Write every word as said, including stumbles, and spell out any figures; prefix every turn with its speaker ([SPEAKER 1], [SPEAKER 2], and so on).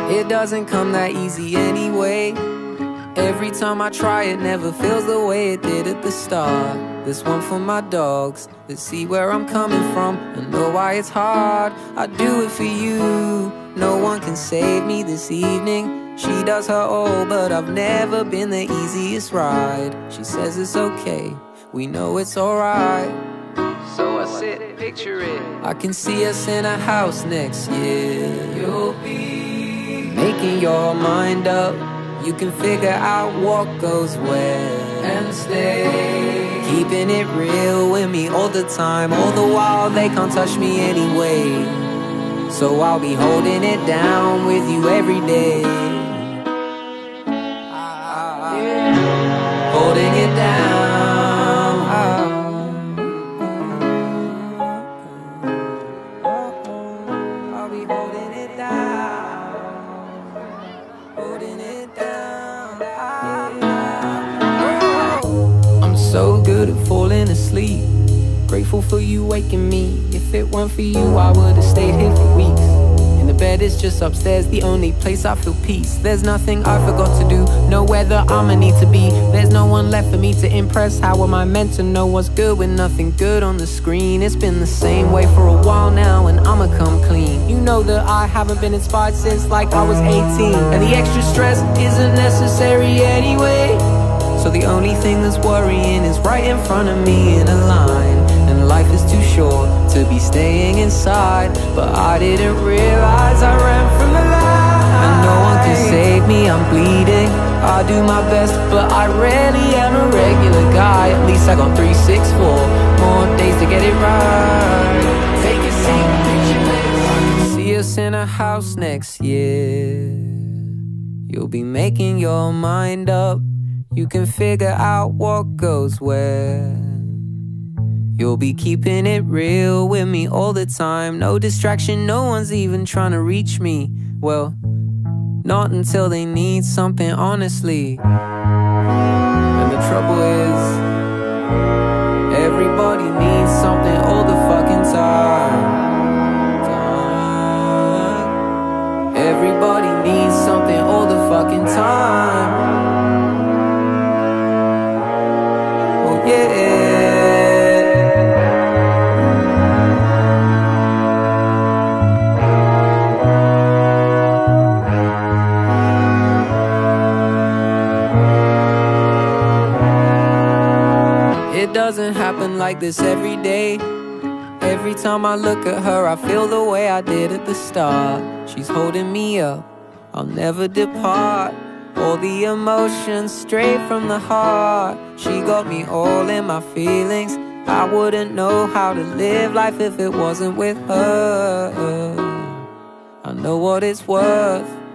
[SPEAKER 1] It doesn't come that easy anyway. Every time I try, it never feels the way it did at the start. This one for my dogs that see where I'm coming from and know why it's hard. I do it for you. No one can save me this evening. She does her all, but I've never been the easiest ride. She says it's okay, we know it's alright. So I sit, picture it, I can see us in a house next year. You'll be making your mind up. You can figure out what goes where and stay keeping it real with me all the time. All the while they can't touch me anyway. So I'll be holding it down with you every day. Holding it down. I'll be holding it down. Holding it down. I'm so good at falling asleep. Grateful for you waking me. If it weren't for you, I would've stayed here for weeks. And the bed is just upstairs, the only place I feel peace. There's nothing I forgot to do, nowhere that I'ma need to be. There's no one left for me to impress. How am I meant to know what's good when nothing good on the screen? It's been the same way for a while now, and I'ma come clean. You know that I haven't been inspired since like I was eighteen. And the extra stress isn't necessary anyway. So the only thing that's worrying is right in front of me in a line. And life is too short to be staying inside. But I didn't realize I ran from the light. And no one can save me, I'm bleeding. I do my best, but I rarely am a regular guy. At least I got three, six, four more days to get it right. Take a seat, picture this. I can see us in a house next year. You'll be making your mind up. You can figure out what goes where. You'll be keeping it real with me all the time. No distraction, no one's even trying to reach me. Well, not until they need something, honestly. And the trouble is, everybody needs something all the fucking time. Everybody needs something all the fucking time. Yeah. It doesn't happen like this every day. Every time I look at her, I feel the way I did at the start. She's holding me up, I'll never depart. All the emotions straight from the heart. She got me all in my feelings. I wouldn't know how to live life if it wasn't with her. I know what it's worth.